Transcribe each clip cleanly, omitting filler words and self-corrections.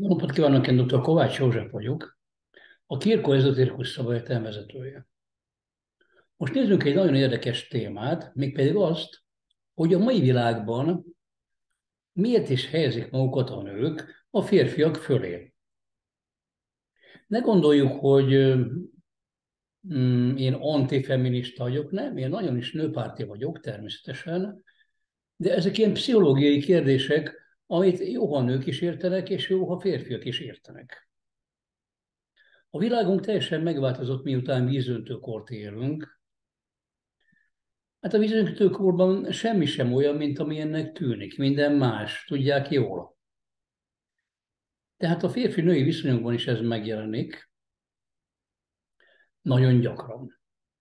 Jó napot kívánok, én dr. Kovács József vagyok, a Kirko Ezoterikus Szabálytán vezetője. Most nézzünk egy nagyon érdekes témát, mégpedig azt, hogy a mai világban miért is helyezik magukat a nők a férfiak fölé. Ne gondoljuk, hogy én antifeminista vagyok, nem, én nagyon is nőpárti vagyok természetesen, de ezek ilyen pszichológiai kérdések, amit jó, ha nők is értenek, és jó, ha férfiak is értenek. A világunk teljesen megváltozott, miután vízöntőkort élünk. Hát a vízöntőkorban semmi sem olyan, mint amilyennek tűnik. Minden más, tudják jól. Tehát a férfi-női viszonyokban is ez megjelenik, nagyon gyakran.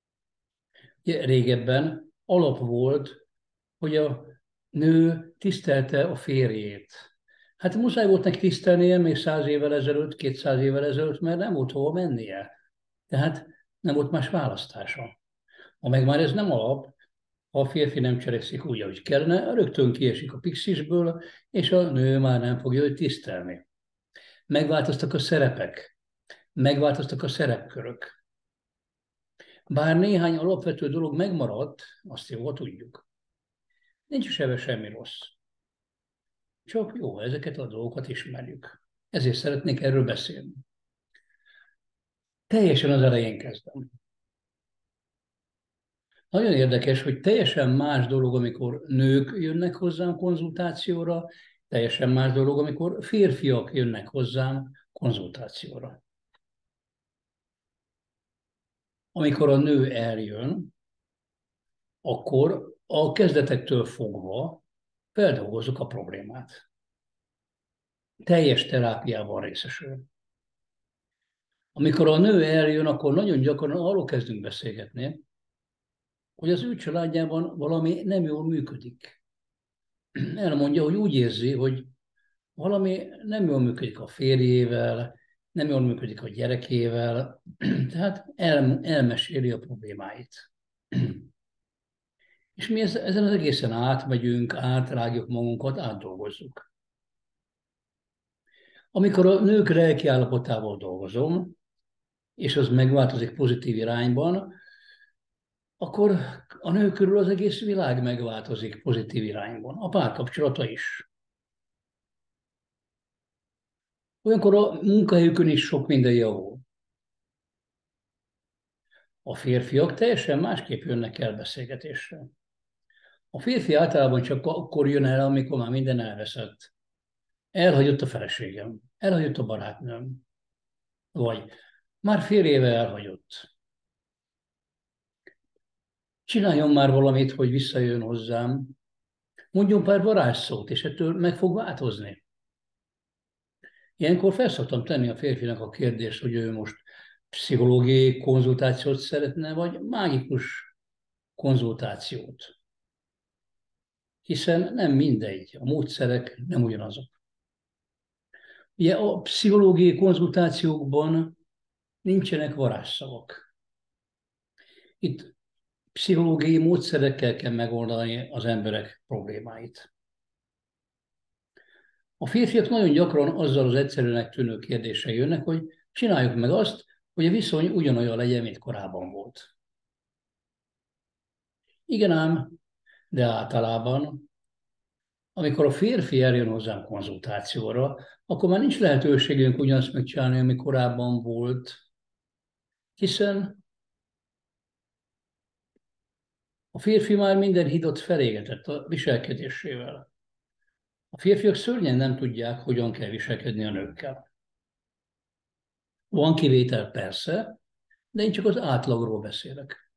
Régebben alap volt, hogy a nő tisztelte a férjét. Hát muszáj volt neki tisztelnie még 100 évvel ezelőtt, 200 évvel ezelőtt, mert nem volt hova mennie. Tehát nem volt más választása. Ha meg már ez nem alap, ha a férfi nem cselekszik úgy, ahogy kellene, rögtön kiesik a pixisből, és a nő már nem fogja őt tisztelni. Megváltoztak a szerepek, megváltoztak a szerepkörök. Bár néhány alapvető dolog megmaradt, azt jól tudjuk. Nincs is ebben semmi rossz. Csak jó, ezeket a dolgokat ismerjük. Ezért szeretnék erről beszélni. Teljesen az elején kezdem. Nagyon érdekes, hogy teljesen más dolog, amikor nők jönnek hozzám konzultációra, teljesen más dolog, amikor férfiak jönnek hozzám konzultációra. Amikor a nő eljön, akkor a kezdetektől fogva feldolgozzuk a problémát. Teljes terápiában részesül. Amikor a nő eljön, akkor nagyon gyakran arról kezdünk beszélgetni, hogy az ő családjában valami nem jól működik. Elmondja, hogy úgy érzi, hogy valami nem jól működik a férjével, nem jól működik a gyerekével, tehát elmeséli a problémáit. És mi ezen az egészen átmegyünk, átrágjuk magunkat, átdolgozzuk. Amikor a nők lelki állapotával dolgozom, és az megváltozik pozitív irányban, akkor a nő körül az egész világ megváltozik pozitív irányban, a párkapcsolata is. Olyankor a munkahelyükön is sok minden javul. A férfiak teljesen másképp jönnek el beszélgetésre. A férfi általában csak akkor jön el, amikor már minden elveszett. Elhagyott a feleségem, elhagyott a barátnőm, vagy már fél éve elhagyott. Csináljon már valamit, hogy visszajön hozzám, mondjon pár varázsszót, és ettől meg fog változni. Ilyenkor fel szoktam tenni a férfinak a kérdést, hogy ő most pszichológiai konzultációt szeretne, vagy mágikus konzultációt. Hiszen nem mindegy, a módszerek nem ugyanazok. Ugye a pszichológiai konzultációkban nincsenek varázsszavak. Itt pszichológiai módszerekkel kell megoldani az emberek problémáit. A férfiak nagyon gyakran azzal az egyszerűnek tűnő kérdéssel jönnek, hogy csináljuk meg azt, hogy a viszony ugyanolyan legyen, mint korábban volt. Igen ám, de általában, amikor a férfi eljön hozzám konzultációra, akkor már nincs lehetőségünk ugyanazt megcsinálni, ami korábban volt, hiszen a férfi már minden hidot felégetett a viselkedésével. A férfiak szörnyen nem tudják, hogyan kell viselkedni a nőkkel. Van kivétel persze, de én csak az átlagról beszélek.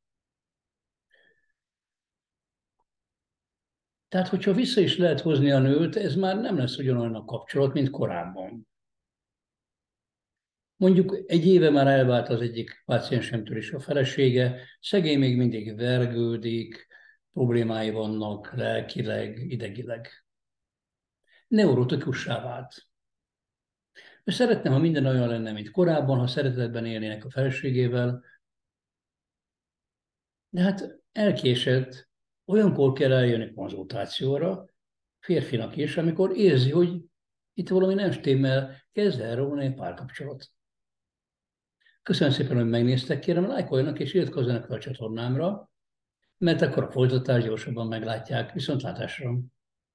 Tehát, hogyha vissza is lehet hozni a nőt, ez már nem lesz ugyanolyan a kapcsolat, mint korábban. Mondjuk egy éve már elvált az egyik páciensemtől is a felesége, szegény még mindig vergődik, problémái vannak lelkileg, idegileg. Neurotikussá vált. Ő szeretne, ha minden olyan lenne, mint korábban, ha szeretetben élnének a feleségével, de hát elkésett, olyankor kell eljönni konzultációra, férfinak is, amikor érzi, hogy Itt valami nem stimmel, kezd el romlani a párkapcsolat. Köszönöm szépen, hogy megnéztek, kérem, lájkoljanak és iratkozzanak fel a csatornámra, mert akkor a folytatást gyorsabban meglátják. Viszontlátásra!